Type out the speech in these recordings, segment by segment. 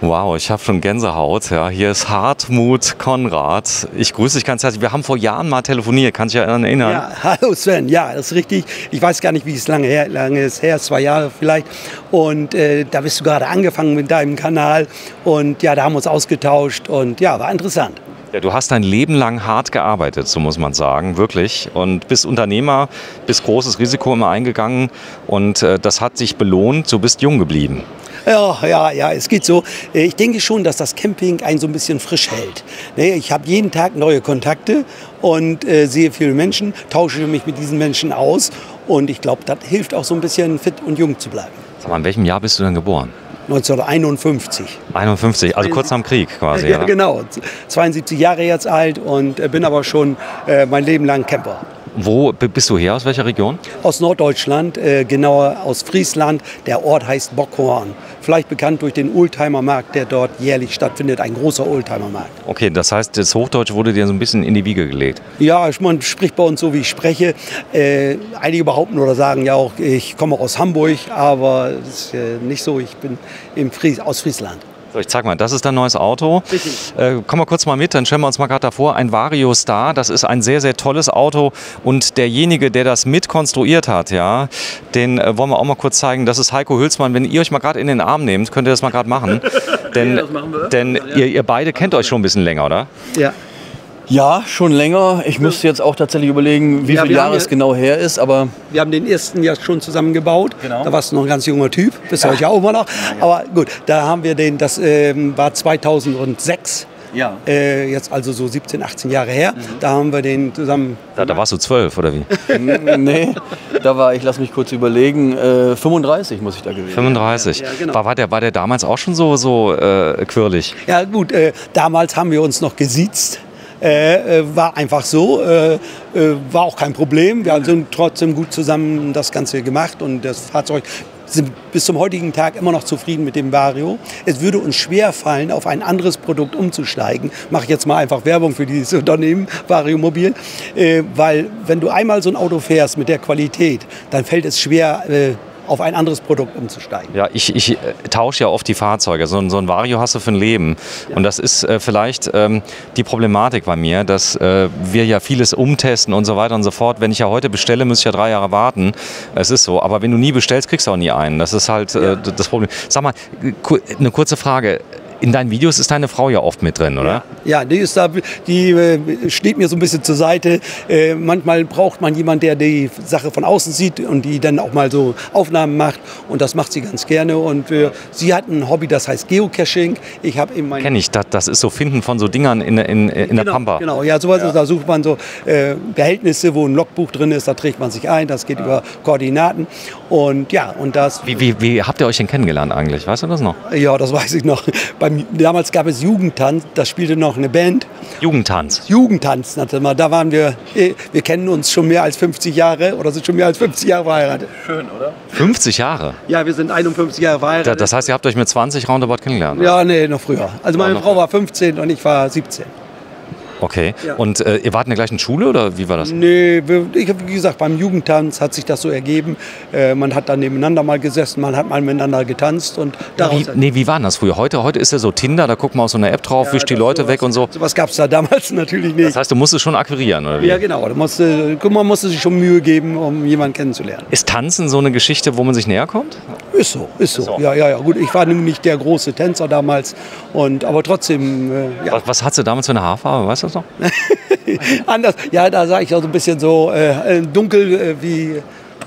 Wow, ich habe schon Gänsehaut. Ja. Hier ist Hartmut Konrad. Ich grüße dich ganz herzlich. Wir haben vor Jahren mal telefoniert, kannst du dich daran erinnern? Ja, hallo Sven, ja, das ist richtig. Ich weiß gar nicht, wie es lange ist her, 2 Jahre vielleicht. Und da bist du gerade angefangen mit deinem Kanal. Und ja, da haben wir uns ausgetauscht und ja, war interessant. Ja, du hast dein Leben lang hart gearbeitet, so muss man sagen, wirklich. Und bist Unternehmer, bist großes Risiko immer eingegangen und das hat sich belohnt, du bist jung geblieben. Ja, es geht so. Ich denke schon, dass das Camping einen so ein bisschen frisch hält. Ich habe jeden Tag neue Kontakte und sehe viele Menschen, tausche mich mit diesen Menschen aus. Und ich glaube, das hilft auch so ein bisschen fit und jung zu bleiben. Sag mal, in welchem Jahr bist du denn geboren? 1951. 51, also kurz nach dem Krieg quasi. Ja, genau. 72 Jahre jetzt alt und bin aber schon mein Leben lang Camper. Wo bist du her? Aus welcher Region? Aus Norddeutschland, genauer aus Friesland. Der Ort heißt Bockhorn. Vielleicht bekannt durch den Oldtimermarkt, der dort jährlich stattfindet. Ein großer Oldtimermarkt. Okay, das heißt, das Hochdeutsche wurde dir so ein bisschen in die Wiege gelegt? Ja, man spricht bei uns so, wie ich spreche. Einige behaupten oder sagen ja auch, ich komme auch aus Hamburg, aber das ist nicht so. Ich bin aus Friesland. So, ich zeig mal, das ist dein neues Auto. Komm mal kurz mal mit, dann stellen wir uns mal gerade davor. Ein Vario Star, das ist ein sehr, sehr tolles Auto. Und derjenige, der das mitkonstruiert hat, ja, den wollen wir auch mal kurz zeigen. Das ist Heiko Hülsmann. Wenn ihr euch mal gerade in den Arm nehmt, könnt ihr das mal gerade machen. Denn ihr beide kennt euch schon ein bisschen länger, oder? Ja. Ja, schon länger. Ich müsste jetzt auch tatsächlich überlegen, wie viele Jahre es genau her ist. Aber wir haben den ersten ja schon zusammengebaut. Genau. Da warst du noch ein ganz junger Typ. Bist du ja auch immer noch. Aber gut, da haben wir den, das war 2006. Ja. Jetzt also so 17, 18 Jahre her. Da haben wir den zusammen... Da warst du 12, oder wie? Nee, da war ich, lass mich kurz überlegen, 35 muss ich da gewesen. 35. Ja, genau. War der damals auch schon so quirlig? Ja gut, damals haben wir uns noch gesiezt. War einfach so, war auch kein Problem. Wir haben trotzdem gut zusammen das Ganze gemacht und das Fahrzeug sind bis zum heutigen Tag immer noch zufrieden mit dem Vario. Es würde uns schwer fallen, auf ein anderes Produkt umzusteigen. Mache ich jetzt mal einfach Werbung für dieses Unternehmen, Vario Mobil. Weil wenn du einmal so ein Auto fährst mit der Qualität, dann fällt es schwer, auf ein anderes Produkt umzusteigen. Ja, ich tausche ja oft die Fahrzeuge. So ein Vario hast du für ein Leben. Ja. Und das ist vielleicht die Problematik bei mir, dass wir ja vieles umtesten und so weiter und so fort. Wenn ich ja heute bestelle, muss ich ja 3 Jahre warten. Es ist so. Aber wenn du nie bestellst, kriegst du auch nie einen. Das ist halt das Problem. Sag mal, eine kurze Frage. In deinen Videos ist deine Frau ja oft mit drin, oder? Ja, die ist da, die steht mir so ein bisschen zur Seite. Manchmal braucht man jemanden, der die Sache von außen sieht und die dann auch mal so Aufnahmen macht. Und das macht sie ganz gerne. Und sie hat ein Hobby, das heißt Geocaching. Ich habe eben Kenn ich, das ist so Finden von so Dingern in der Pampa. Genau, ja, sowas ist, da sucht man so Behältnisse, wo ein Logbuch drin ist, da trägt man sich ein, das geht über Koordinaten. Und ja, und das... Wie habt ihr euch denn kennengelernt eigentlich? Weißt du das noch? Ja, das weiß ich noch. Damals gab es Jugendtanz, da spielte noch eine Band. Jugendtanz nannte man. Da waren wir kennen uns schon mehr als 50 Jahre oder sind schon mehr als 50 Jahre verheiratet. Schön, oder? 50 Jahre? Ja, wir sind 51 Jahre verheiratet. Das heißt, ihr habt euch mit 20 roundabout kennengelernt? Ja, nee, noch früher. Also meine Frau war 15 und ich war 17. Okay. Ja. Und ihr wart in der gleichen Schule oder wie war das? Nee, wie gesagt, beim Jugendtanz hat sich das so ergeben. Man hat dann nebeneinander mal gesessen, man hat mal miteinander getanzt. Und wie war denn das früher? Heute ist ja so Tinder, da guckt man auf so eine App drauf, wischt die Leute weg und so. Sowas gab es da damals natürlich nicht. Das heißt, du musst schon akquirieren, oder wie? Ja, genau. Man musste sich schon Mühe geben, um jemanden kennenzulernen. Ist Tanzen so eine Geschichte, wo man sich näher kommt? Ist so. Ja. Gut, ich war nun nicht der große Tänzer damals, aber trotzdem, ja. Was hat sie damals für eine Haarfarbe, weißt du das noch? Anders, ja, da sah ich auch so ein bisschen so dunkel wie...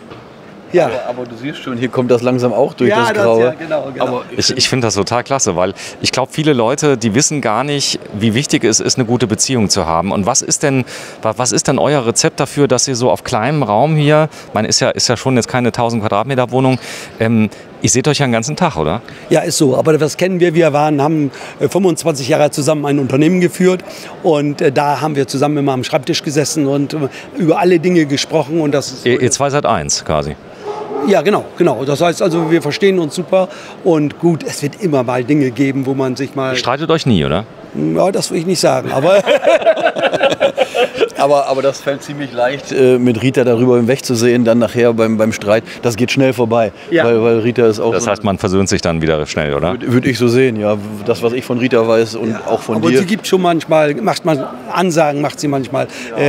Ja. Aber du siehst schon, hier kommt das langsam auch durch das Graue. Ja, genau. Aber ich finde das total klasse, weil ich glaube, viele Leute, die wissen gar nicht, wie wichtig es ist, eine gute Beziehung zu haben. Und was ist denn euer Rezept dafür, dass ihr so auf kleinem Raum hier, man ist ja schon jetzt keine 1000 Quadratmeter Wohnung, ihr seht euch ja den ganzen Tag, oder? Ja, ist so. Aber das kennen wir. Wir haben 25 Jahre zusammen ein Unternehmen geführt und da haben wir zusammen immer am Schreibtisch gesessen und über alle Dinge gesprochen. Und das ist ihr zwei seid eins quasi. Ja, genau. Das heißt also, wir verstehen uns super und gut, es wird immer mal Dinge geben, wo man sich mal... Ihr streitet euch nie, oder? Ja, das will ich nicht sagen, aber Aber das fällt ziemlich leicht, mit Rita darüber hinwegzusehen, dann nachher beim Streit. Das geht schnell vorbei, Ja. weil Rita ist auch... Das heißt, man versöhnt sich dann wieder schnell, oder? Würde ich so sehen, ja. Das, was ich von Rita weiß und auch von aber dir. sie gibt schon manchmal, macht man Ansagen, macht sie manchmal.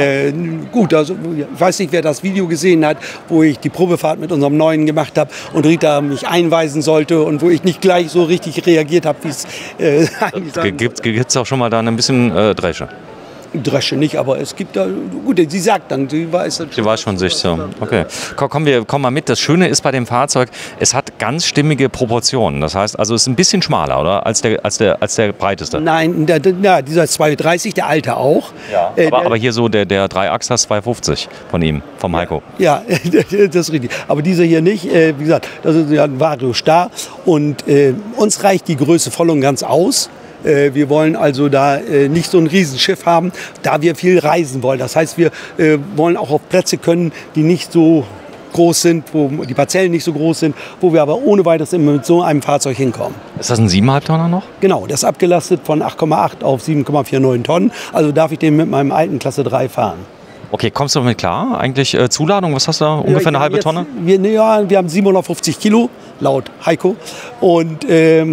Gut, also ich weiß nicht, wer das Video gesehen hat, wo ich die Probefahrt mit unserem Neuen gemacht habe und Rita mich einweisen sollte und wo ich nicht gleich so richtig reagiert habe, wie es eigentlich sein Gibt es auch schon mal da ein bisschen Dresche? Dresche nicht, aber es gibt da, gut, sie sagt dann, sie weiß Sie weiß schon sich so. Okay. Komm, wir kommen mal mit. Das Schöne ist bei dem Fahrzeug, es hat ganz stimmige Proportionen. Das heißt, also es ist ein bisschen schmaler, oder? Als der breiteste. Nein, dieser 230, der alte auch. Ja. Aber hier so der Dreiachser 250 von ihm, vom Heiko. Ja, das ist richtig. Aber dieser hier nicht. Wie gesagt, das ist ja ein Vario Star. Und uns reicht die Größe voll und ganz aus. Wir wollen also da nicht so ein Riesenschiff haben, da wir viel reisen wollen. Das heißt, wir wollen auch auf Plätze können, die nicht so groß sind, wo die Parzellen nicht so groß sind, wo wir aber ohne weiteres immer mit so einem Fahrzeug hinkommen. Ist das ein 7,5 Tonner noch? Genau, das ist abgelastet von 8,8 auf 7,49 Tonnen. Also darf ich den mit meinem alten Klasse 3 fahren. Okay, kommst du damit klar? Eigentlich Zuladung, was hast du da? Ungefähr eine halbe Tonne? Wir haben 750 Kilo, laut Heiko. Und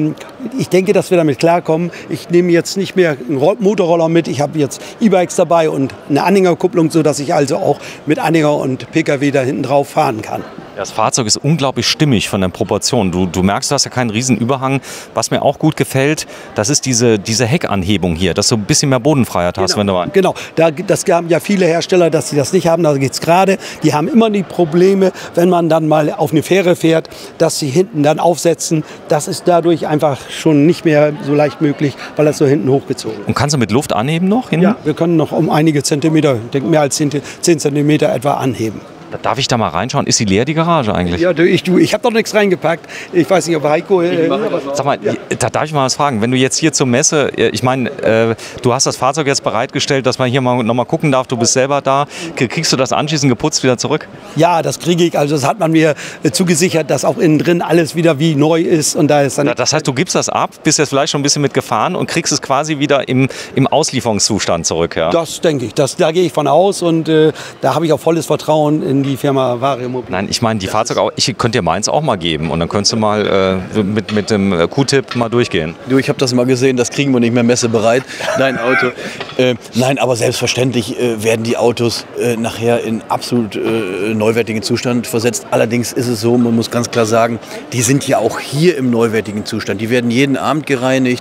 ich denke, dass wir damit klarkommen. Ich nehme jetzt nicht mehr einen Motorroller mit. Ich habe jetzt E-Bikes dabei und eine Anhängerkupplung, sodass ich also auch mit Anhänger und Pkw da hinten drauf fahren kann. Das Fahrzeug ist unglaublich stimmig von den Proportionen. Du merkst, du hast ja keinen riesen Überhang. Was mir auch gut gefällt, das ist diese Heckanhebung hier, dass du ein bisschen mehr Bodenfreiheit hast, wenn du rein. Genau, das haben ja viele Hersteller, dass sie das nicht haben. Da geht es gerade. Die haben immer die Probleme, wenn man dann mal auf eine Fähre fährt, dass sie hinten dann aufsetzen. Das ist dadurch einfach schon nicht mehr so leicht möglich, weil das so hinten hochgezogen ist. Und kannst du mit Luft anheben noch? Hinten? Ja, wir können noch um einige Zentimeter, ich denke mehr als 10 Zentimeter etwa anheben. Darf ich da mal reinschauen? Ist sie leer, die Garage eigentlich? Ja, ich habe doch nichts reingepackt. Ich weiß nicht, ob Heiko... Sag mal, da darf ich mal was fragen. Wenn du jetzt hier zur Messe, ich meine, du hast das Fahrzeug jetzt bereitgestellt, dass man hier noch mal gucken darf, du bist selber da. Kriegst du das anschließend geputzt wieder zurück? Ja, das kriege ich. Also das hat man mir zugesichert, dass auch innen drin alles wieder wie neu ist. Und da ist dann das heißt, du gibst das ab, bist jetzt vielleicht schon ein bisschen mit gefahren und kriegst es quasi wieder im Auslieferungszustand zurück. Ja? Das denke ich. Da gehe ich von aus und da habe ich auch volles Vertrauen in die Firma Vario Mobil. Nein, ich meine, die Fahrzeuge, ich könnte dir meins auch mal geben und dann könntest du mal mit dem Q-Tip mal durchgehen. Du, ich habe das mal gesehen, das kriegen wir nicht mehr messebereit, dein Auto. Nein, aber selbstverständlich werden die Autos nachher in absolut neuwertigen Zustand versetzt. Allerdings ist es so, man muss ganz klar sagen, die sind ja auch hier im neuwertigen Zustand. Die werden jeden Abend gereinigt,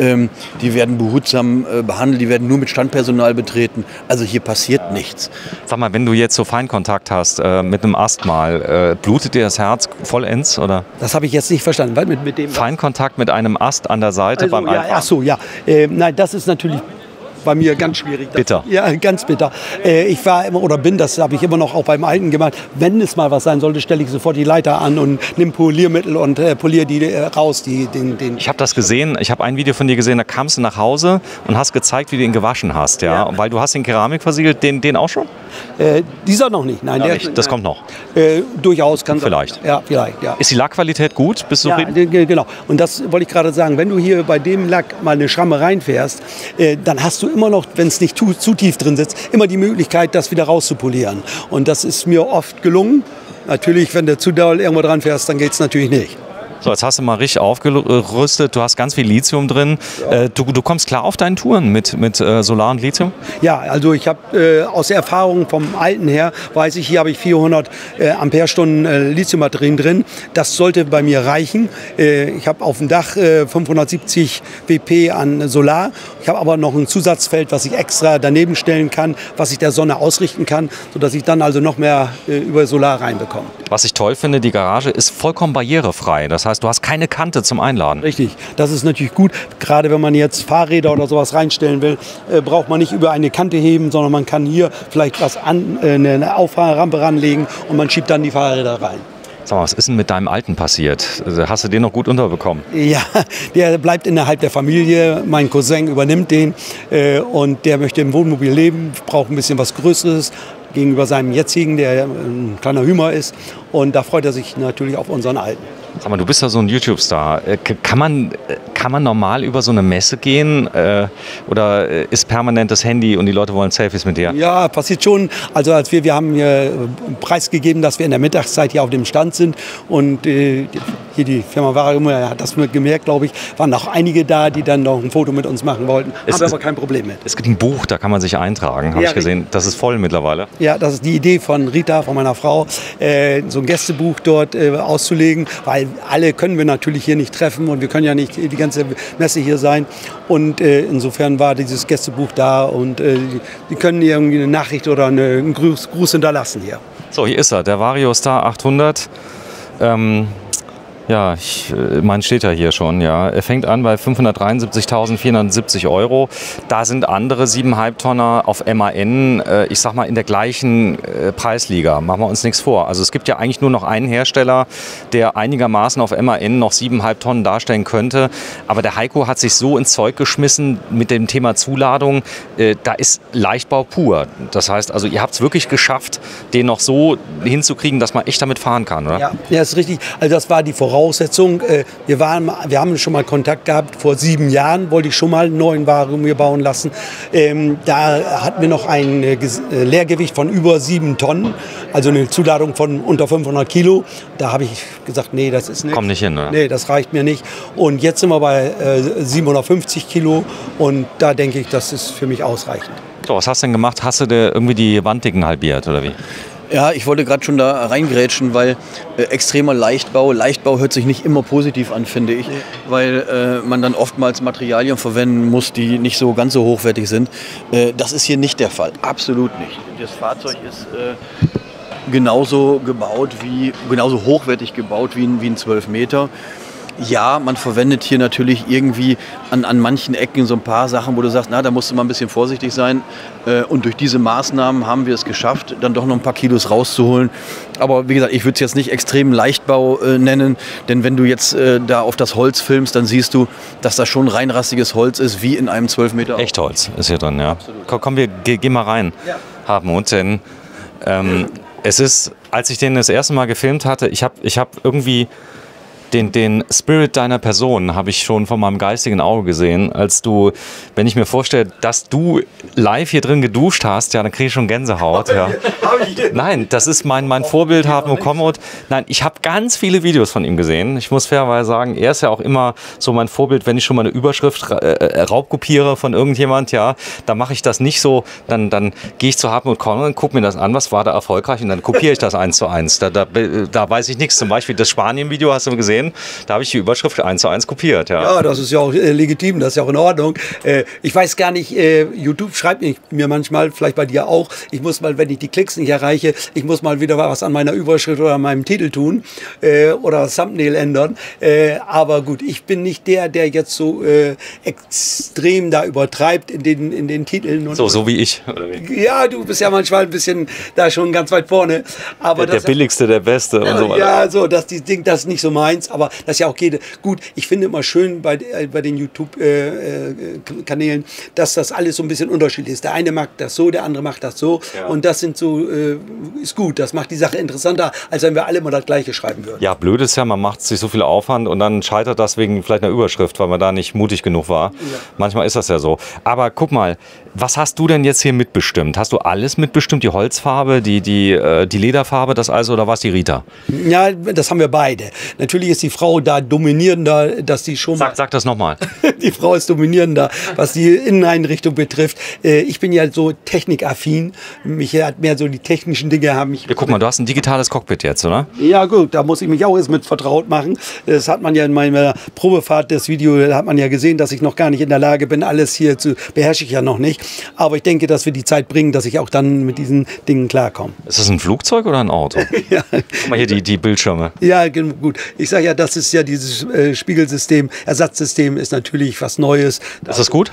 die werden behutsam behandelt, die werden nur mit Standpersonal betreten. Also hier passiert nichts. Sag mal, wenn du jetzt so Feinkontakt hast mit einem Ast mal, blutet dir das Herz vollends, oder? Das habe ich jetzt nicht verstanden. Weil mit dem Feinkontakt mit einem Ast an der Seite also, beim ja, Einfahren? ach so, ja. Nein, das ist natürlich bei mir ganz schwierig. Bitter. Ja, ganz bitter. Ich war immer oder bin, das habe ich immer noch auch beim Alten gemacht. Wenn es mal was sein sollte, stelle ich sofort die Leiter an und nehme Poliermittel und poliere die raus. Ich habe das gesehen, ich habe ein Video von dir gesehen, da kamst du nach Hause und hast gezeigt, wie du ihn gewaschen hast. Ja? Weil du hast den Keramik versiegelt, den auch schon? Dieser noch nicht, nein. Das kommt noch. Durchaus kann Vielleicht. sein. Ja, vielleicht, ja. Ist die Lackqualität gut? Bist du zufrieden? Ja, genau. Und das wollte ich gerade sagen. Wenn du hier bei dem Lack mal eine Schramme reinfährst, dann hast du immer noch, wenn es nicht zu tief drin sitzt, immer die Möglichkeit, das wieder rauszupolieren. Und das ist mir oft gelungen. Natürlich, wenn du zu doll irgendwo dran fährst, dann geht es natürlich nicht. So, jetzt hast du mal richtig aufgerüstet, du hast ganz viel Lithium drin. Ja. Du kommst klar auf deinen Touren mit Solar und Lithium? Ja, also ich habe aus der Erfahrung vom Alten her, weiß ich, hier habe ich 400 Ampere-Stunden Lithiumbatterien drin. Das sollte bei mir reichen. Ich habe auf dem Dach 570 WP an Solar. Ich habe aber noch ein Zusatzfeld, was ich extra daneben stellen kann, was ich der Sonne ausrichten kann, sodass ich dann also noch mehr über Solar reinbekomme. Was ich toll finde, die Garage ist vollkommen barrierefrei. Das heißt, du hast keine Kante zum Einladen. Richtig, das ist natürlich gut. Gerade wenn man jetzt Fahrräder oder sowas reinstellen will, braucht man nicht über eine Kante heben, sondern man kann hier vielleicht eine Auffahrrampe ranlegen und man schiebt dann die Fahrräder rein. Sag mal, was ist denn mit deinem Alten passiert? Hast du den noch gut unterbekommen? Ja, der bleibt innerhalb der Familie. Mein Cousin übernimmt den und der möchte im Wohnmobil leben, braucht ein bisschen was Größeres gegenüber seinem jetzigen, der ein kleiner Hümer ist. Und da freut er sich natürlich auf unseren Alten. Sag mal, du bist ja so ein YouTube-Star. Kann kann man normal über so eine Messe gehen oder ist permanent das Handy und die Leute wollen Selfies mit dir? Ja, passiert schon. Also als wir haben hier preisgegeben, dass wir in der Mittagszeit hier auf dem Stand sind und hier die Firma Vario hat das gemerkt, glaube ich, waren auch einige da, die dann noch ein Foto mit uns machen wollten. Haben wir aber kein Problem mit. Es gibt ein Buch, da kann man sich eintragen, habe ich gesehen. Das ist voll mittlerweile. Ja, das ist die Idee von Rita, von meiner Frau, so ein Gästebuch dort auszulegen, weil alle können wir natürlich hier nicht treffen und wir können ja nicht die ganze Messe hier sein. Und insofern war dieses Gästebuch da und die können irgendwie eine Nachricht oder einen Gruß hinterlassen hier. So, hier ist er, der Vario Star 800. Ja, mein steht ja hier schon, ja. Er fängt an bei 573.470 €. Da sind andere 7,5 Tonner auf MAN, ich sag mal, in der gleichen Preisliga. Machen wir uns nichts vor. Also es gibt ja eigentlich nur noch einen Hersteller, der einigermaßen auf MAN noch 7,5 Tonnen darstellen könnte. Aber der Heiko hat sich so ins Zeug geschmissen mit dem Thema Zuladung. Da ist Leichtbau pur. Das heißt, also ihr habt es wirklich geschafft, den noch so hinzukriegen, dass man echt damit fahren kann, oder? Ja, ist richtig. Also das war die Voraussetzung. Wir haben schon mal Kontakt gehabt. Vor 7 Jahren wollte ich schon mal einen neuen Vario mir bauen lassen. Da hatten wir noch ein Leergewicht von über 7 Tonnen, also eine Zuladung von unter 500 Kilo. Da habe ich gesagt, nee, das ist nicht. Kommt nicht hin, oder? Nee, das reicht mir nicht. Und jetzt sind wir bei 750 Kilo und da denke ich, das ist für mich ausreichend. So, was hast du denn gemacht? Hast du dir irgendwie die Wanddicken halbiert, oder wie? Ja, ich wollte gerade schon da reingrätschen, weil extremer Leichtbau hört sich nicht immer positiv an, finde ich, weil man dann oftmals Materialien verwenden muss, die nicht so ganz so hochwertig sind. Das ist hier nicht der Fall, absolut nicht. Das Fahrzeug ist genauso hochwertig gebaut wie ein 12 Meter. Ja, man verwendet hier natürlich irgendwie an manchen Ecken so ein paar Sachen, wo du sagst, na, da musst du mal ein bisschen vorsichtig sein. Und durch diese Maßnahmen haben wir es geschafft, dann doch noch ein paar Kilos rauszuholen. Aber wie gesagt, ich würde es jetzt nicht extrem Leichtbau nennen, denn wenn du jetzt da auf das Holz filmst, dann siehst du, dass das schon reinrastiges Holz ist, wie in einem 12 Meter. Echtholz ist hier drin, ja. Absolut. Komm, wir gehen mal rein, Hartmut, denn es ist, als ich den das erste Mal gefilmt hatte, ich hab irgendwie den Spirit deiner Person habe ich schon von meinem geistigen Auge gesehen, als du, wenn ich mir vorstelle, dass du live hier drin geduscht hast, ja, dann kriege ich schon Gänsehaut. Ja. Nein, das ist mein Vorbild, Hartmut Kommod. Nein, ich habe ganz viele Videos von ihm gesehen. Ich muss fairerweise sagen, er ist ja auch immer so mein Vorbild, wenn ich schon mal eine Überschrift raubkopiere von irgendjemand, ja, dann mache ich das nicht so, dann gehe ich zu Hartmut Kommod und gucke mir das an, was war da erfolgreich und dann kopiere ich das 1:1. Da weiß ich nichts. Zum Beispiel das Spanien-Video hast du gesehen. Da habe ich die Überschrift 1:1 kopiert. Ja, das ist ja auch legitim, das ist ja auch in Ordnung. Ich weiß gar nicht, YouTube schreibt mir manchmal, vielleicht bei dir auch, ich muss mal, wenn ich die Klicks nicht erreiche, ich muss mal wieder was an meiner Überschrift oder an meinem Titel tun oder das Thumbnail ändern. Aber gut, ich bin nicht der jetzt so extrem da übertreibt in den Titeln. Und so wie ich. Oder wie? Ja, du bist ja manchmal ein bisschen da schon ganz weit vorne. Aber der Billigste, der Beste und so weiter. Ja, so, das ist nicht so meins. Aber das ist ja auch gut. Ich finde immer schön bei den YouTube-Kanälen, dass das alles so ein bisschen unterschiedlich ist. Der eine mag das so, der andere macht das so. Ja. Und das sind so, ist gut. Das macht die Sache interessanter, als wenn wir alle immer das Gleiche schreiben würden. Ja, blöd ist ja, man macht sich so viel Aufwand und dann scheitert das wegen vielleicht einer Überschrift, weil man da nicht mutig genug war. Ja. Manchmal ist das ja so. Aber guck mal, was hast du denn jetzt hier mitbestimmt? Hast du alles mitbestimmt? Die Holzfarbe, die Lederfarbe, das also, oder war es die Rita? Ja, das haben wir beide. Natürlich ist die Frau da dominierender, dass die schon Sag das nochmal. Die Frau ist dominierender, was die Inneneinrichtung betrifft. Ich bin ja so technikaffin. Mich hat mehr so die technischen Dinge haben mich. Ja, guck mal, du hast ein digitales Cockpit jetzt, oder? Ja gut, da muss ich mich auch jetzt mit vertraut machen. Das hat man ja in meiner Probefahrt, das Video, da hat man ja gesehen, dass ich noch gar nicht in der Lage bin, alles hier beherrsche ich ja noch nicht. Aber ich denke, dass wir die Zeit bringen, dass ich auch dann mit diesen Dingen klarkomme. Ist das ein Flugzeug oder ein Auto? Ja. Guck mal hier die Bildschirme. Ja, gut. Ich sage ja, das ist ja dieses Spiegelsystem, Ersatzsystem ist natürlich was Neues. Ist das gut?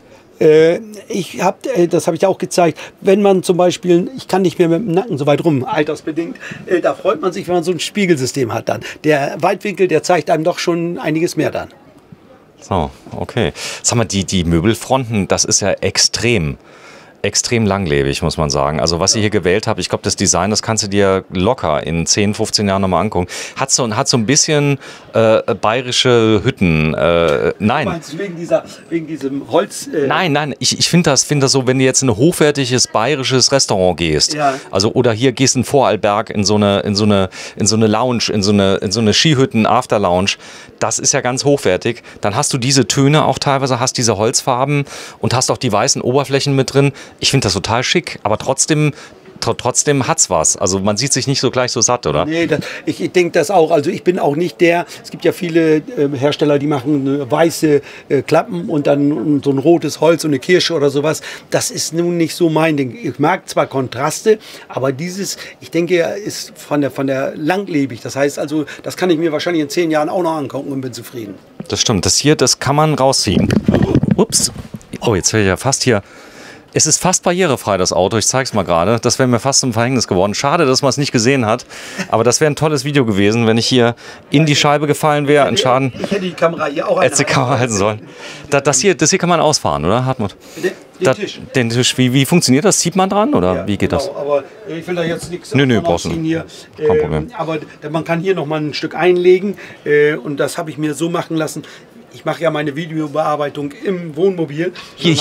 Das habe ich auch gezeigt, wenn man zum Beispiel, ich kann nicht mehr mit dem Nacken so weit rum, altersbedingt, da freut man sich, wenn man so ein Spiegelsystem hat dann. Der Weitwinkel, der zeigt einem doch schon einiges mehr dann. So, okay. Sag mal, die Möbelfronten, das ist ja extrem. extrem langlebig, muss man sagen. Also was ihr hier gewählt habt, ich glaube, das Design, das kannst du dir locker in 10, 15 Jahren nochmal angucken. Hat so ein bisschen bayerische Hütten. Nein. Du meinst wegen diesem Holz? Nein, ich finde das so, wenn du jetzt in ein hochwertiges bayerisches Restaurant gehst, Ja. also oder hier gehst in Vorarlberg in so eine Lounge, in so eine Skihütten After-Lounge, das ist ja ganz hochwertig. Dann hast du diese Töne auch teilweise, hast diese Holzfarben und hast auch die weißen Oberflächen mit drin. Ich finde das total schick, aber trotzdem hat's was. Also man sieht sich nicht so gleich so satt, oder? Nee, ich denke das auch. Also ich bin auch nicht es gibt ja viele Hersteller, die machen weiße Klappen und dann so ein rotes Holz und eine Kirsche oder sowas. Das ist nun nicht so mein Ding. Ich mag zwar Kontraste, aber ich denke, ist von der langlebig. Das heißt also, das kann ich mir wahrscheinlich in 10 Jahren auch noch angucken und bin zufrieden. Das stimmt. Das kann man rausziehen. Ups. Oh, jetzt wäre ich ja fast hier. Es ist fast barrierefrei, das Auto. Ich zeige es mal gerade. Das wäre mir fast zum Verhängnis geworden. Schade, dass man es nicht gesehen hat. Aber das wäre ein tolles Video gewesen, wenn ich hier in die Scheibe gefallen wäre. Ein Schaden. Ich hätte die Kamera hier auch Hätte die Kamera halten sollen. Das hier kann man ausfahren, oder, Hartmut? Den Tisch. Den Tisch. Wie funktioniert das? Zieht man dran, oder Ja, wie geht genau, das? Aber ich will da jetzt nichts Nö, davon brauchst du ausziehen nicht. hier. Kein Problem. Aber man kann hier noch mal ein Stück einlegen und das habe ich mir so machen lassen. Ich mache ja meine Videobearbeitung im Wohnmobil.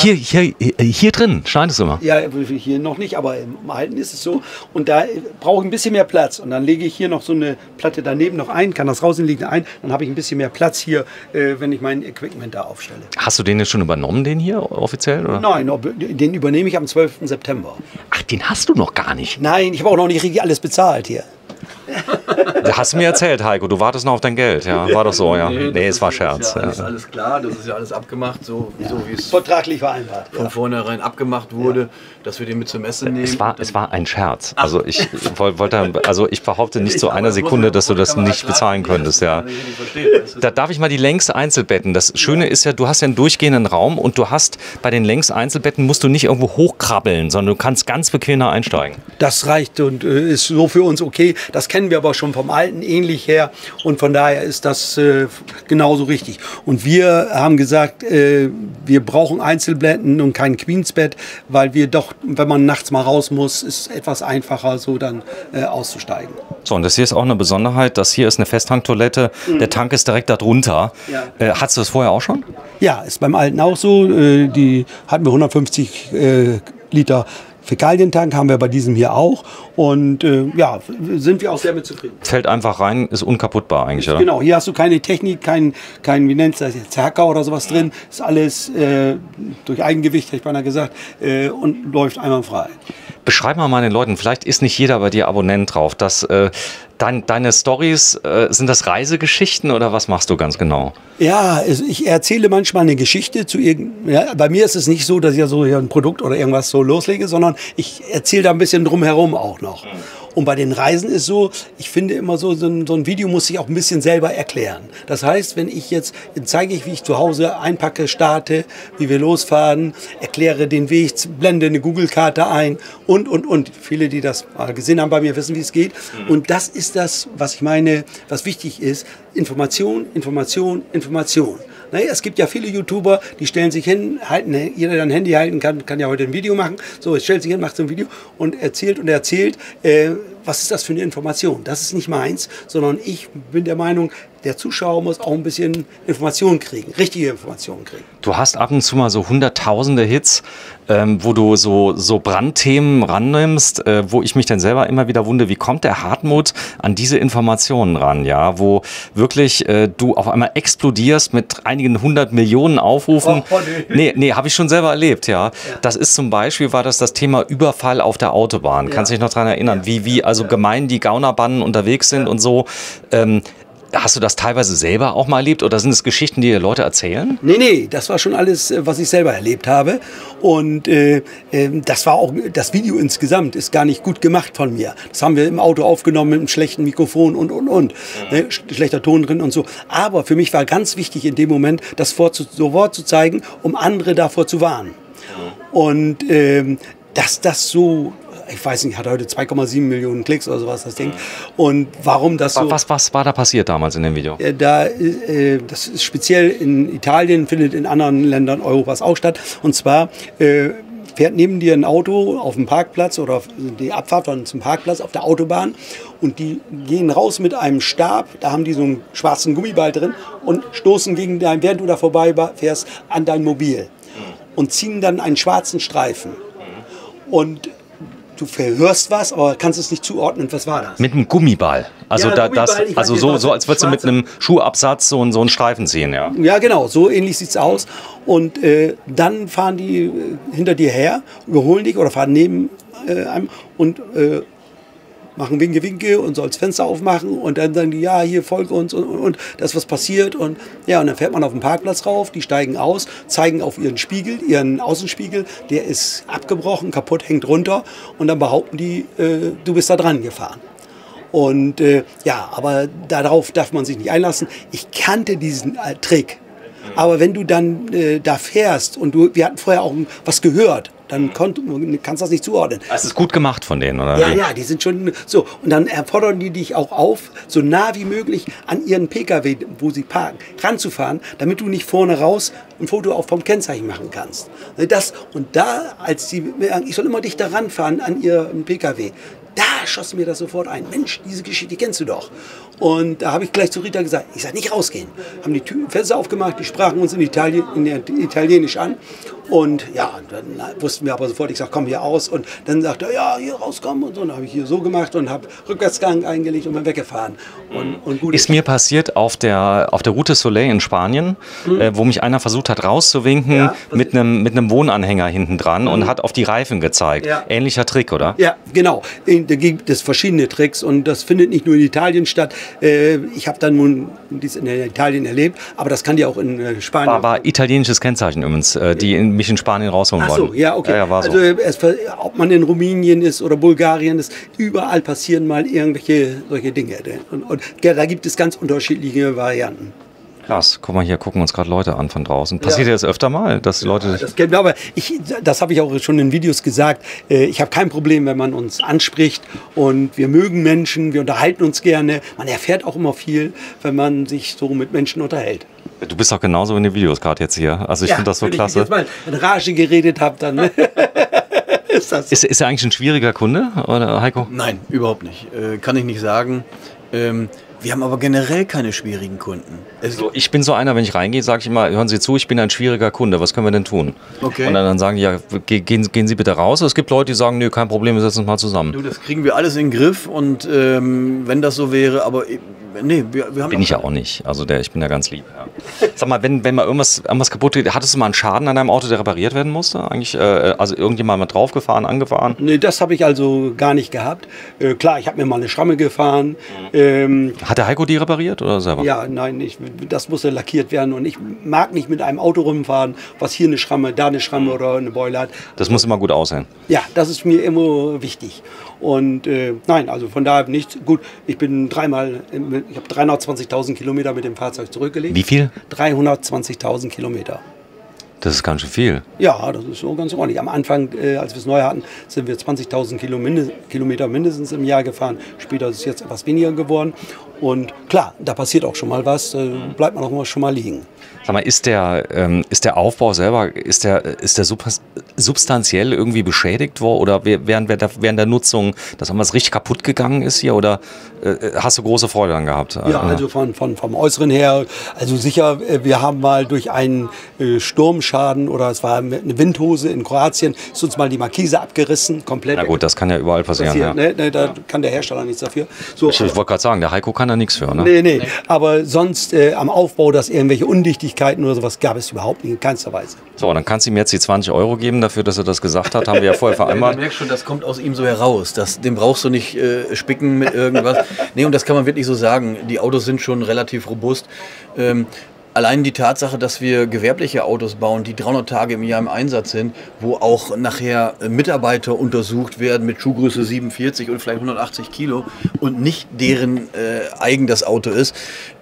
Hier drin scheint es immer. Ja, hier noch nicht, aber im Alten ist es so. Und da brauche ich ein bisschen mehr Platz. Und dann lege ich hier noch so eine Platte daneben noch ein, kann das rauslegen ein. Dann habe ich ein bisschen mehr Platz hier, wenn ich mein Equipment da aufstelle. Hast du den jetzt schon übernommen, den hier offiziell? Oder? Nein, den übernehme ich am 12. September. Ach, den hast du noch gar nicht. Nein, ich habe auch noch nicht richtig alles bezahlt hier. Das hast du mir erzählt, Heiko. Du wartest noch auf dein Geld. Ja, war doch so, ja. Nee, es war Scherz. Das ist ja alles klar, das ist ja alles abgemacht, so wie es Vertraglich vereinbart. von vornherein abgemacht wurde, dass wir den mit zur Messe nehmen. Es war ein Scherz. Also ich behaupte nicht zu einer Sekunde, dass du das nicht bezahlen könntest. Ja. Da darf ich mal die Längs-Einzelbetten. Das Schöne ist ja, du hast ja einen durchgehenden Raum und du hast bei den Längs-Einzelbetten musst du nicht irgendwo hochkrabbeln, sondern du kannst ganz bequem da einsteigen. Das reicht und ist so für uns okay. Das kennen wir aber schon vom Alten ähnlich her und von daher ist das genauso richtig. Und wir haben gesagt, wir brauchen Einzelbetten und kein Queensbett, weil wir doch, wenn man nachts mal raus muss, ist es etwas einfacher, so dann auszusteigen. So, und das hier ist auch eine Besonderheit. Das hier ist eine Festtanktoilette. Der Tank ist direkt darunter. Ja. Hattest du das vorher auch schon? Ja, ist beim Alten auch so. Die hatten wir 150 Liter Fäkalientank, haben wir bei diesem hier auch. Und sind wir auch sehr mit zufrieden. Fällt einfach rein, ist unkaputtbar eigentlich, oder? Genau, hier hast du keine Technik, kein wie nennt es das jetzt, Hacker oder sowas drin. Ist alles durch Eigengewicht, hätte ich beinahe gesagt, und läuft einwandfrei. Beschreib mal den Leuten, vielleicht ist nicht jeder bei dir Abonnent drauf, dass deine Stories, sind das Reisegeschichten oder was machst du ganz genau? Ja, ich erzähle manchmal eine Geschichte zu bei mir ist es nicht so, dass ich ja so ein Produkt oder irgendwas so loslege, sondern ich erzähle da ein bisschen drumherum auch noch. Und bei den Reisen ist so, ich finde immer so ein Video muss sich auch ein bisschen selber erklären. Das heißt, wenn ich jetzt zeige ich, wie ich zu Hause einpacke, starte, wie wir losfahren, erkläre den Weg, blende eine Google-Karte ein und. Viele, die das mal gesehen haben bei mir, wissen, wie es geht. Und das ist das, was ich meine, was wichtig ist. Information. Naja, es gibt ja viele YouTuber, die stellen sich hin, jeder, der ein Handy halten kann ja heute ein Video machen. So, es stellt sich hin, macht so ein Video und erzählt, was ist das für eine Information? Das ist nicht meins, sondern ich bin der Meinung, der Zuschauer muss auch ein bisschen Informationen kriegen, richtige Informationen kriegen. Du hast ab und zu mal so hunderttausende Hits, wo du so Brandthemen rannimmst, wo ich mich dann selber immer wieder wundere, wie kommt der Hartmut an diese Informationen ran, ja, wo wirklich du auf einmal explodierst mit einigen 100 Millionen Aufrufen. Nee, habe ich schon selber erlebt, ja. Das ist zum Beispiel, war das Thema Überfall auf der Autobahn. Kannst du dich noch daran erinnern, wie also gemein die Gaunerbanden unterwegs sind und so. Hast du das teilweise selber auch mal erlebt oder sind es Geschichten, die dir Leute erzählen? Nee, das war schon alles, was ich selber erlebt habe. Und das war auch, das Video insgesamt ist gar nicht gut gemacht von mir. Das haben wir im Auto aufgenommen mit einem schlechten Mikrofon und. Ne, schlechter Ton drin und so. Aber für mich war ganz wichtig in dem Moment, das Wort zu zeigen, um andere davor zu warnen. Und dass das so... Ich weiß nicht, hat heute 2,7 Millionen Klicks oder sowas, das Ding. Und warum das so... Was war da passiert damals in dem Video? Das ist speziell in Italien, findet in anderen Ländern Europas auch statt. Und zwar fährt neben dir ein Auto auf dem Parkplatz oder die Abfahrt zum Parkplatz auf der Autobahn und die gehen raus mit einem Stab, da haben die so einen schwarzen Gummiball drin und stoßen gegen dein, während du da vorbei fährst, an dein Mobil und ziehen dann einen schwarzen Streifen. Und du verhörst was, aber kannst es nicht zuordnen. Was war das? Mit einem Gummiball. Also, Ja, Gummiball, also so als würdest du mit einem Schuhabsatz so einen Streifen ziehen, ja. Ja, genau, so ähnlich sieht es aus. Und dann fahren die hinter dir her, überholen dich oder fahren neben einem und machen Winke und soll das Fenster aufmachen und dann sagen die, ja, hier folge uns und da ist was passiert und ja, und dann fährt man auf den Parkplatz rauf, die steigen aus, zeigen auf ihren Spiegel, ihren Außenspiegel, der ist abgebrochen, kaputt, hängt runter und dann behaupten die, du bist da dran gefahren. Und ja, aber darauf darf man sich nicht einlassen. Ich kannte diesen Trick. Aber wenn du dann da fährst und wir hatten vorher auch was gehört, dann kannst du das nicht zuordnen. Es ist gut gemacht von denen, oder? Ja, ja, die sind schon so. Und dann fordern die dich auch auf, so nah wie möglich an ihren PKW, wo sie parken, ranzufahren, damit du nicht vorne raus ein Foto auch vom Kennzeichen machen kannst. Und da, als die, ich soll immer dichter ranfahren an ihren PKW, da schoss mir das sofort ein. Mensch, diese Geschichte kennst du doch. Und da habe ich gleich zu Rita gesagt, ich sage nicht rausgehen. Haben die Fenster aufgemacht, die sprachen uns in Italienisch an. Und ja, dann wussten wir aber sofort, ich sage, komm hier aus. Und dann sagt er, ja, hier rauskommen und so. Und dann habe ich hier so gemacht und habe Rückwärtsgang eingelegt und bin weggefahren. Und gut ist mir passiert auf der Route Soleil in Spanien, wo mich einer versucht hat rauszuwinken, Ja, mit einem Wohnanhänger hinten dran und hat auf die Reifen gezeigt. Ja. Ähnlicher Trick, oder? Ja, genau. Da gibt es verschiedene Tricks und das findet nicht nur in Italien statt. Ich habe dann nun dies in Italien erlebt, aber das kann ja auch in Spanien. War italienisches Kennzeichen übrigens, die mich in Spanien rausholen Ach so, wollten. ja, okay. Ja, war so. Also ob man in Rumänien ist oder Bulgarien ist, überall passieren mal irgendwelche solche Dinge. Und ja, da gibt es ganz unterschiedliche Varianten. Krass, guck mal hier, gucken uns gerade Leute an von draußen. Passiert ja das öfter mal, dass die Leute... Das kennen wir, aber das habe ich auch schon in Videos gesagt. Ich habe kein Problem, wenn man uns anspricht und wir mögen Menschen, wir unterhalten uns gerne. Man erfährt auch immer viel, wenn man sich so mit Menschen unterhält. Du bist doch genauso in den Videos gerade jetzt hier. Also ich finde das so klasse. Wenn ich jetzt mal in Rage geredet habe, dann ist das so. Ist er eigentlich ein schwieriger Kunde, oder Heiko? Nein, überhaupt nicht. Kann ich nicht sagen. Wir haben aber generell keine schwierigen Kunden. So, ich bin so einer, wenn ich reingehe, sage ich immer, hören Sie zu, ich bin ein schwieriger Kunde, was können wir denn tun? Okay. Und dann sagen die, ja, gehen Sie bitte raus. Es gibt Leute, die sagen, nö, kein Problem, wir setzen uns mal zusammen. Du, das kriegen wir alles in den Griff und wenn das so wäre, aber nee, wir haben... Bin ich ja auch nicht, also ich bin ja ganz lieb. Ja. Sag mal, wenn mal irgendwas kaputt geht, hattest du mal einen Schaden an deinem Auto, der repariert werden musste? Eigentlich, also irgendjemand mal draufgefahren, angefahren? Nee, das habe ich also gar nicht gehabt. Klar, ich habe mir mal eine Schramme gefahren. Hat der Heiko die repariert oder selber? Ja, nein, das musste lackiert werden und ich mag nicht mit einem Auto rumfahren, was hier eine Schramme, da eine Schramme oder eine Beule hat. Das muss immer gut aussehen. Ja, das ist mir immer wichtig. Und nein, also von daher nichts. Gut, ich bin ich habe 320.000 Kilometer mit dem Fahrzeug zurückgelegt. Wie viel? 320.000 Kilometer. Das ist ganz schön viel. Ja, das ist so ganz ordentlich. Am Anfang, als wir es neu hatten, sind wir 20.000 Kilometer mindestens im Jahr gefahren. Später ist es jetzt etwas weniger geworden. Und klar, da passiert auch schon mal was, bleibt man auch mal schon mal liegen. Sag mal, ist der Aufbau selber, ist der substanziell irgendwie beschädigt worden oder während der Nutzung, dass irgendwas richtig kaputt gegangen ist hier oder hast du große Freude dann gehabt? Ja, also vom Äußeren her, also sicher, wir haben mal durch einen Sturmschaden oder es war eine Windhose in Kroatien, ist uns mal die Markise abgerissen, komplett. Na gut, das kann ja überall passieren. Ja. Ne, da kann der Hersteller nichts dafür. So, Ich wollte gerade sagen, der Heiko kann da nichts für, ne? Nee. Aber sonst am Aufbau, dass irgendwelche Undichtigkeiten oder sowas gab es überhaupt nicht, in keinster Weise. So, dann kannst du ihm jetzt die 20 € geben dafür, dass er das gesagt hat. Haben wir ja vorher vereinbart. Du merkst schon, das kommt aus ihm so heraus. Den brauchst du nicht spicken mit irgendwas. Nee, und das kann man wirklich so sagen. Die Autos sind schon relativ robust. Allein die Tatsache, dass wir gewerbliche Autos bauen, die 300 Tage im Jahr im Einsatz sind, wo auch nachher Mitarbeiter untersucht werden mit Schuhgröße 47 und vielleicht 180 Kilo und nicht deren eigen das Auto ist.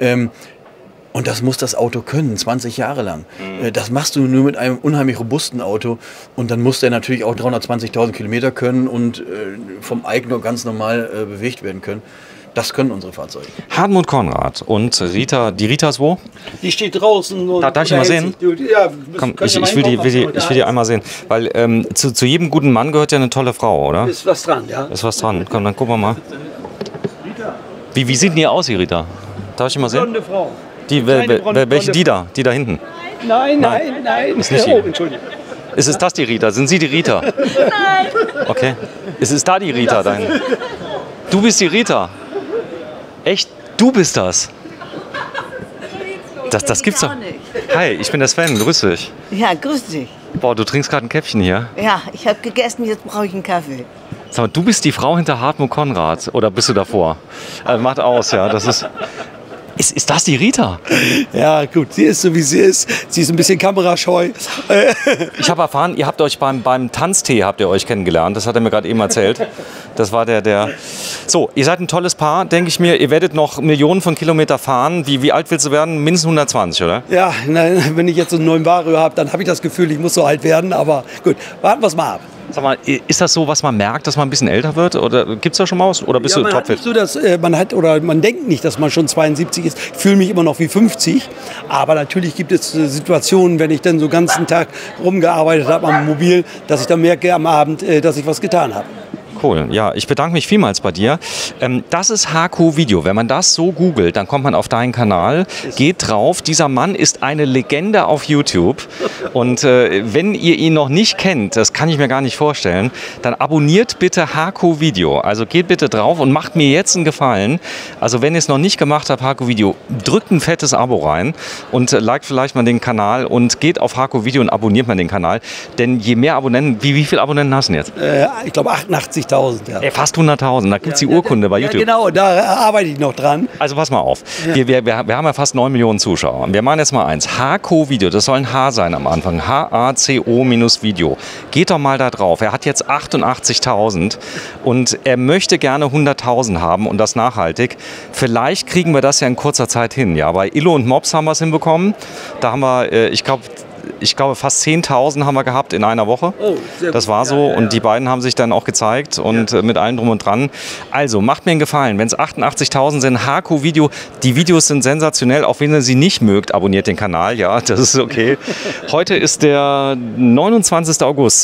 Und das muss das Auto können, 20 Jahre lang. Das machst du nur mit einem unheimlich robusten Auto. Und dann muss der natürlich auch 320.000 Kilometer können und vom Eigner ganz normal bewegt werden können. Das können unsere Fahrzeuge. Hartmut Conrad und Rita. Die Rita ist wo? Die steht draußen. Und Darf ich mal sehen? Ja, Komm, ich will die einmal sehen. Weil zu jedem guten Mann gehört ja eine tolle Frau, oder? Ist was dran, ja. Ist was dran. Komm, dann gucken wir mal. Wie sieht denn die aus, die Rita? Darf ich mal sehen? Blonde Frau. Welche die da? Die da hinten? Nein. Ist nicht Oh, die. Entschuldigung. Ist das die Rita? Sind Sie die Rita? Nein. Okay. Ist da die Rita? Du bist die Rita? Echt? Du bist das? Das gibt's doch. Hi, ich bin der Sven. Grüß dich. Ja, grüß dich. Boah, du trinkst gerade ein Käffchen hier. Ja, ich habe gegessen, jetzt brauche ich einen Kaffee. Sag mal, du bist die Frau hinter Hartmut Conrad. Oder bist du davor? Macht aus, ja. Das ist. Ist das die Rita? Ja, gut, sie ist so wie sie ist. Sie ist ein bisschen kamerascheu. Ich habe erfahren, ihr habt euch beim Tanztee habt ihr euch kennengelernt. Das hat er mir gerade eben erzählt. Das war der. So, ihr seid ein tolles Paar, denke ich mir. Ihr werdet noch Millionen von Kilometern fahren. Wie alt willst du werden? Mindestens 120, oder? Ja, nein, wenn ich jetzt so einen neuen Vario habe, dann habe ich das Gefühl, ich muss so alt werden. Aber gut, warten wir es mal ab. Sag mal, ist das so, was man merkt, dass man ein bisschen älter wird? Oder gibt es da schon mal was? Oder bist du man hat topfit? nicht so, dass man denkt nicht, dass man schon 72 ist. Ich fühle mich immer noch wie 50. Aber natürlich gibt es Situationen, wenn ich dann so den ganzen Tag rumgearbeitet habe am Mobil, dass ich dann merke am Abend, dass ich was getan habe. Cool, ja, ich bedanke mich vielmals bei dir. Das ist HQ Video. Wenn man das so googelt, dann kommt man auf deinen Kanal, geht drauf. Dieser Mann ist eine Legende auf YouTube. Und wenn ihr ihn noch nicht kennt, das kann ich mir gar nicht vorstellen, dann abonniert bitte HQ Video. Also geht bitte drauf und macht mir jetzt einen Gefallen. Also wenn ihr es noch nicht gemacht habt, HQ Video, drückt ein fettes Abo rein und liked vielleicht mal den Kanal und geht auf HQ Video und abonniert mal den Kanal. Denn je mehr Abonnenten, wie viele Abonnenten hast du denn jetzt? Ich glaube 88.000. Ja. Fast 100.000, da gibt es die Urkunde bei YouTube. Ja, genau, da arbeite ich noch dran. Also pass mal auf, wir haben ja fast 9 Millionen Zuschauer. Wir machen jetzt mal eins, HQ Video, das soll ein H sein am Anfang, HACO-Video. Geht doch mal da drauf, er hat jetzt 88.000 und er möchte gerne 100.000 haben und das nachhaltig. Vielleicht kriegen wir das ja in kurzer Zeit hin. Ja, bei Illo und Mops haben wir es hinbekommen, da haben wir, ich glaube, fast 10.000 haben wir gehabt in einer Woche. Oh, sehr das gut. war so Ja. und die beiden haben sich dann auch gezeigt und mit allem drum und dran. Also macht mir einen Gefallen, wenn es 88.000 sind, HQ Video, die Videos sind sensationell, auch wenn ihr sie nicht mögt, abonniert den Kanal, ja, das ist okay. Heute ist der 29. August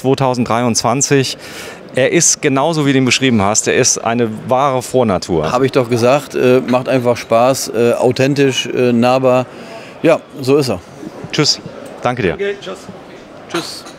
2023. Er ist genauso, wie du ihn beschrieben hast. Er ist eine wahre Vornatur. Habe ich doch gesagt, macht einfach Spaß, authentisch, nahbar. Ja, so ist er. Tschüss. Danke dir. Okay, tschüss. Tschüss.